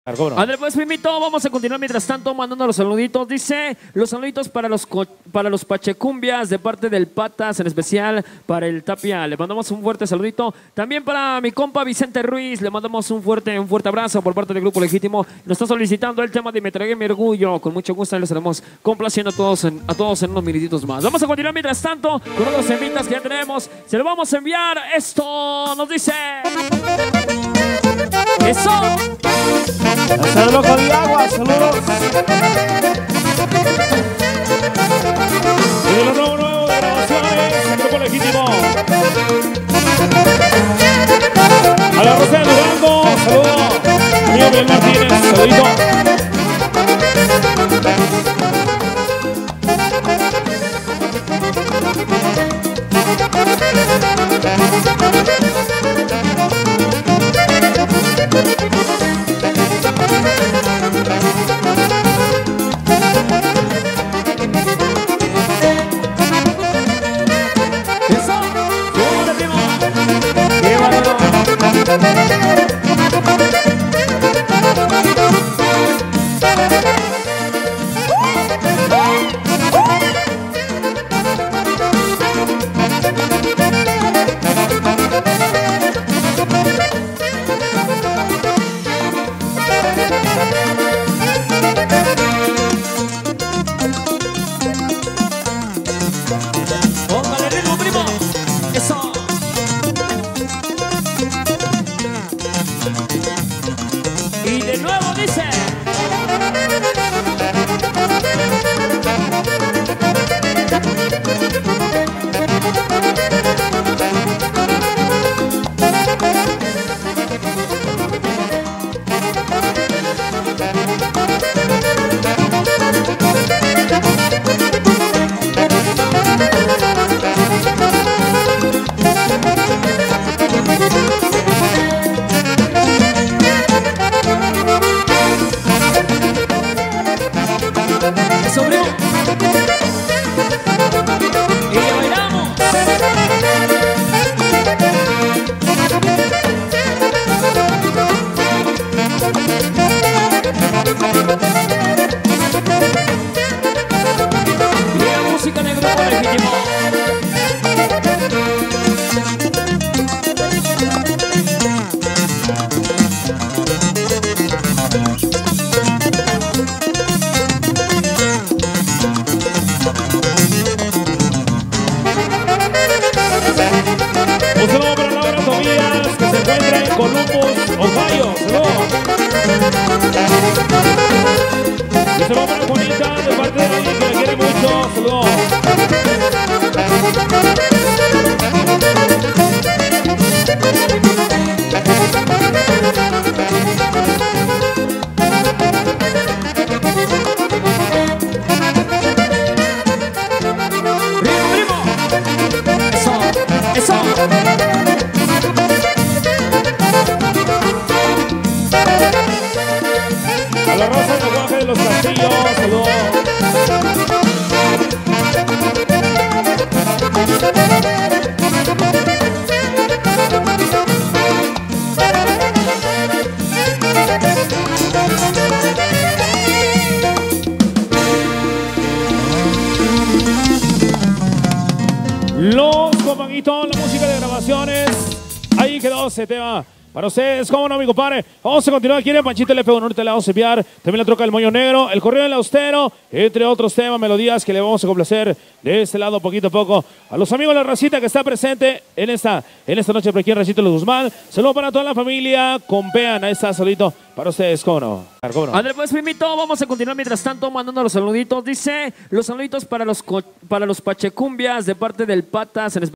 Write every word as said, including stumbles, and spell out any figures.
André, pues primito, vamos a continuar mientras tanto mandando los saluditos. Dice, los saluditos para los para los Pachecumbias de parte del Patas, en especial para el Tapia. Le mandamos un fuerte saludito. También para mi compa Vicente Ruiz, le mandamos un fuerte, un fuerte abrazo por parte del Grupo Legítimo. Nos está solicitando el tema de Me Tragué Mi Orgullo. Con mucho gusto les estaremos complaciendo a todos, en, a todos en unos minutitos más. Vamos a continuar mientras tanto con unos temitas que ya tenemos. Se lo vamos a enviar. Esto nos dice... ¡Eso! Saludos con el agua, saludos. Y de lo nuevo, nuevo de grabaciones, el Grupo Legítimo. A la Rosa de Durango, saludos. Amigo Miguel Martínez, saludito. Póngale ritmo, primo. Eso. Y de nuevo dice. Eso, primo. Y le bailamos. Y la música del Grupo Legítimo. Un saludo para Laura Tobías, que se encuentra en Columbus, Ohio. Saludos. Y saludo para Juanita, de parte de alguien que le quiere mucho. Saludos. Primo, primo. Eso, eso. A la Rosa del Lenguaje de los Castillos. Saludos. Los compañitos, la música de grabaciones. Ahí quedó ese tema para ustedes. ¿Cómo no, mi compadre? Vamos a continuar aquí en Panchito L F uno. Ahorita le vamos a enviar también la troca del Moño Negro, el correo del Austero, entre otros temas, melodías que le vamos a complacer de este lado poquito a poco. A los amigos de la racita que está presente en esta, en esta noche por aquí en Racito Los Guzmán. Saludos para toda la familia. Compean, ahí está solito para ustedes. ¿Cómo no? ¿Cómo no? André, pues primito, vamos a continuar mientras tanto mandando los saluditos. Dice, los saluditos para los, para los Pachecumbias de parte del Patas, en especial.